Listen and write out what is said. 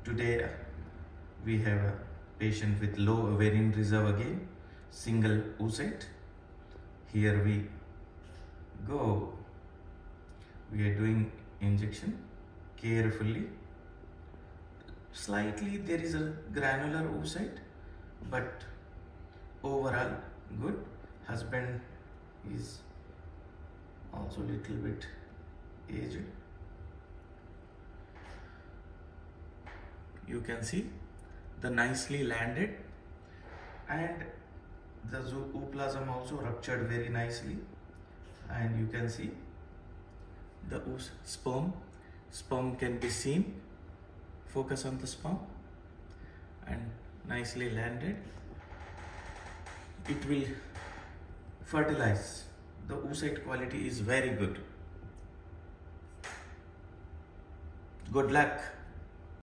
Today we have a patient with low ovarian reserve again, single oocyte. Here we go. We are doing injection carefully. Slightly there is a granular oocyte, but overall good. Husband is also little bit aged. You can see the nicely landed, and the zooplasm also ruptured very nicely, and you can see the sperm can be seen. Focus on the sperm, and nicely landed. It will fertilize. The oocyte quality is very good. Good luck.